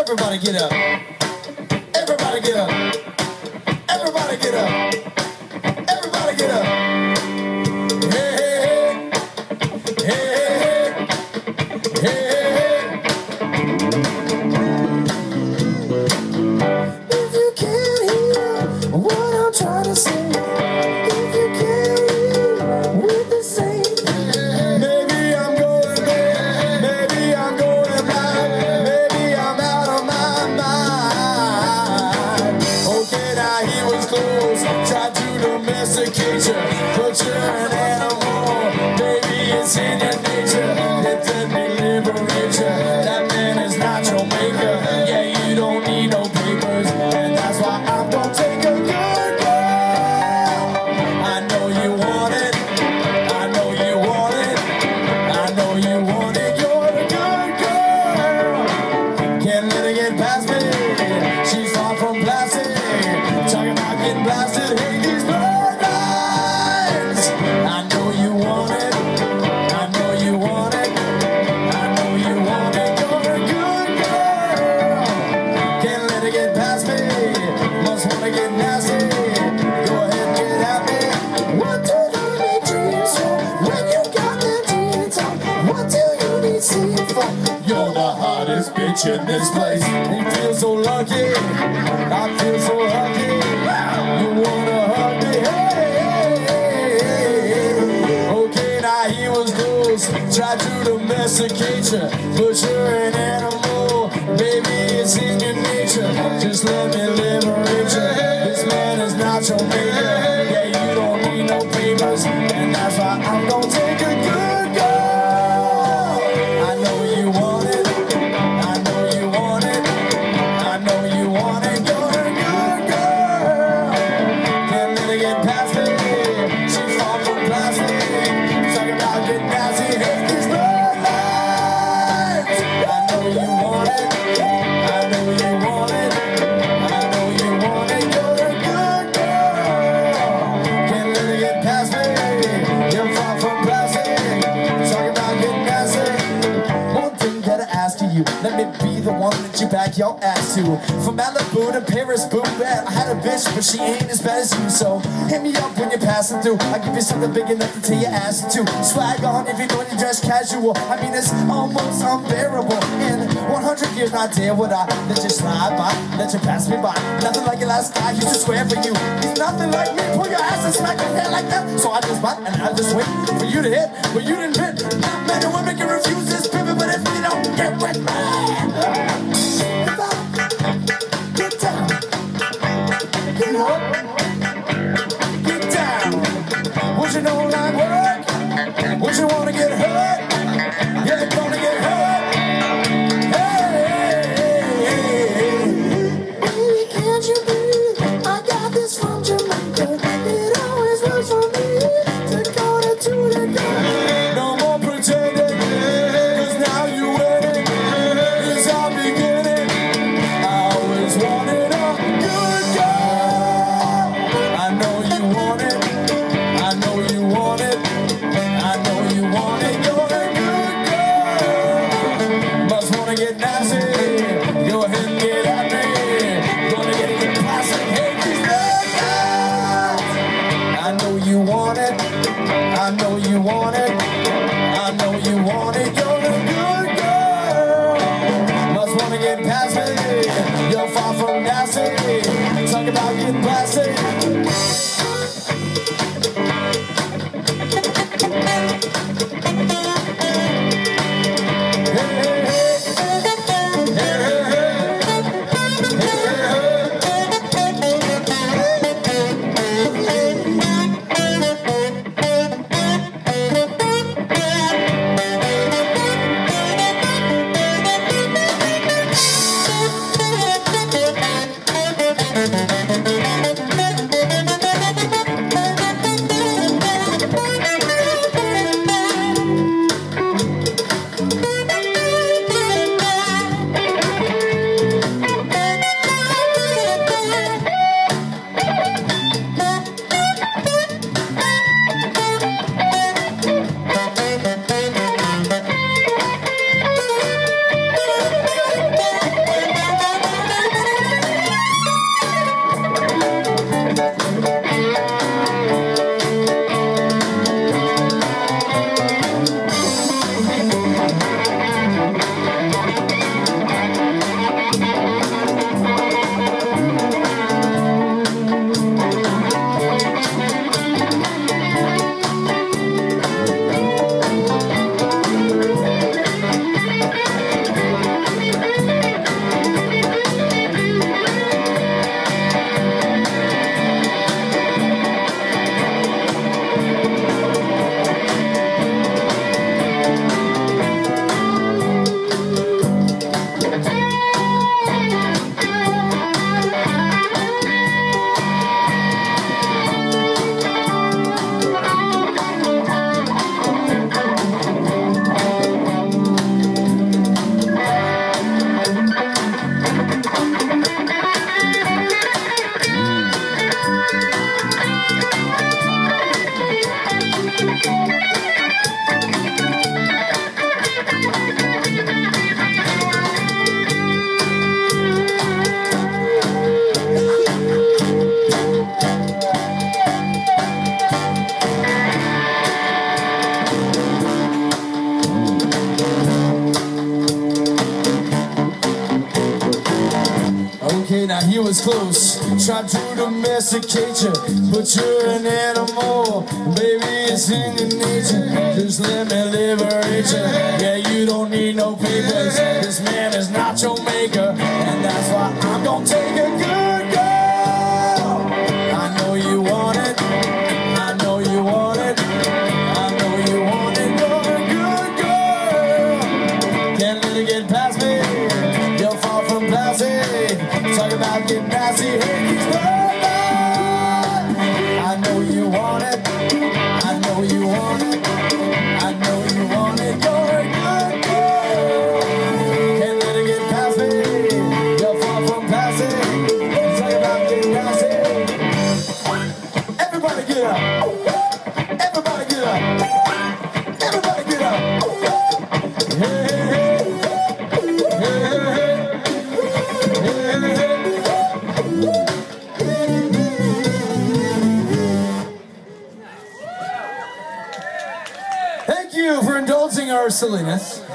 Everybody get up. Everybody get up. Everybody get up. Everybody get up. Hey, hey, hey. Hey, hey, hey. If you can't hear what I'm trying to say, if you can't hear with the same thing, maybe I'm going there, maybe I'm going blind, maybe I'm out of my mind. Okay, now he was close, tried to domesticate you, but you're an animal, baby, it's in your nature. It didn't liberate you, that man is not your maker. Yeah, you don't need no papers, and that's why I'm gonna take a good girl. I know you want it, I know you want it, I know you want it. You're a good girl, can't let her get past me. She's far from plastic, talking about getting blasted. Hate these bloodlines. I know you want it, I know you want it, I know you want it. You're a good girl, can't let her get past me. Must wanna get nasty. Go ahead and get at me. What do you need dreams for when you got the jeans on? What do you need seeing for? You're the hottest bitch in this place. You feel so lucky, I feel so lucky. You wanna hug me? Hey, hey, hey. Okay, now he was close, tried to domesticate you, but you're an animal, baby, it's in your nature. Just let me liberate you. This man is not your maker. Yeah, you don't need no papers, and that's why I'm gonna take a good girl. I know you want it, I know you want it, I know you want it. You're a good girl, can't let her get past me. She's far from plastic, talking about getting nasty. Hate these bloodlines. I know you want it, I know you want it, I know you want it. You're a good girl, can't let her get past me. You're far from plastic, talking about getting nasty. One thing that I ask of you, let me be the one that you back your ass to. From Malibu to Paris, boom, bam. I had a bitch, but she ain't as bad as you. So hit me up when you're passing through. I'll give you something big enough to tear your ass into. Swag on if you know you dress casual. I mean, it's almost unbearable. In 100 years, not dare would I let you slide by, let you pass me by. Nothing like your last guy used to swear for you. He's nothing like me. Pull your ass and smack your head like that. So I just bite and I just wait for you to hit, but you didn't hit. Not many women can refuse this pivot, but if you don't get with me, if I get down, get up, get down. Would you know like work? Would you wanna get hurt? Yeah, you're gonna get hurt. Hey, hey, hey. Baby, can't you breathe? I got this from Jamaica. It always works for me to go to the girl. No more pretending, 'cause now you waiting. he was close. Tried to domesticate you, but you're an animal. Baby, it's in your nature. Just let me liberate you. Yeah, you don't need no papers. This man is not your maker, and that's why I'm gonna take a good girl. I know you want it. I know you want it. I know you want it. You're a good girl. Can't let it get past me. You're far from classy. Talk about getting nasty. Hey, he's perfect. I know you want it. I know you want it. I know you want it. You're a good girl. Can't let it get past me. You're far from classy. Talk about getting nasty. Everybody get up. Everybody get up. Everybody get up. Hey, hey, hey. Hey, hey, hey. Thank you for indulging our silliness.